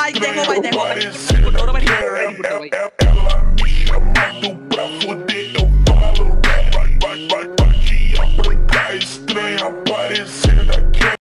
Vai, derruba. Ela me chamando pra foder, eu falo, vai, te aplicar estranha.